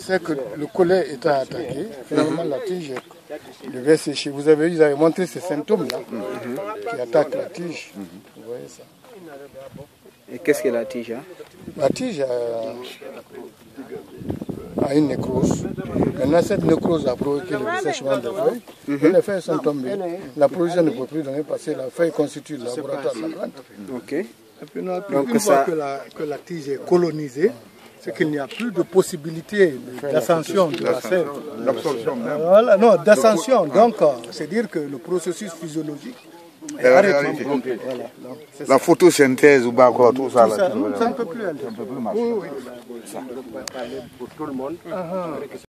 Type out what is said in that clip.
c'est que le collet était attaqué. Finalement, la tige devait sécher. Vous avez vu, ils avaient montré ces symptômes-là qui attaquent la tige. Vous voyez ça. Et qu'est-ce que la tige a? La tige a une nécrose. Maintenant, cette nécrose a provoqué le dessèchement des feuilles. Et les feuilles sont tombées. La production ne peut plus donner parce que la feuille constitue le laboratoire de la plante. Ok. Et puis, une fois que la tige est colonisée, c'est qu'il n'y a plus de possibilité d'ascension de la sève. Voilà, non, d'ascension. Donc, c'est dire que le processus physiologique est arrêté. Voilà. La photosynthèse ou quoi, tout ça. Ça ne peut plus aller. Pour tout le monde.